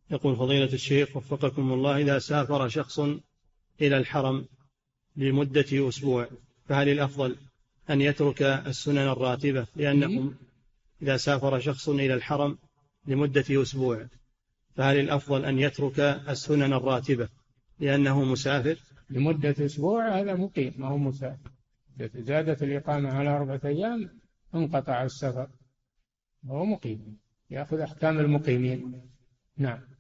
يقول فضيلة الشيخ وفقكم الله، إذا سافر شخص إلى الحرم لمدة أسبوع فهل الأفضل أن يترك السنن الراتبة لأنه إذا سافر شخص إلى الحرم لمدة أسبوع فهل الأفضل أن يترك السنن الراتبة لأنه مسافر؟ لمدة أسبوع هذا مقيم ما هو مسافر. إذا زادت الإقامة على 4 أيام انقطع السفر، وهو مقيم يأخذ أحكام المقيمين. نعم.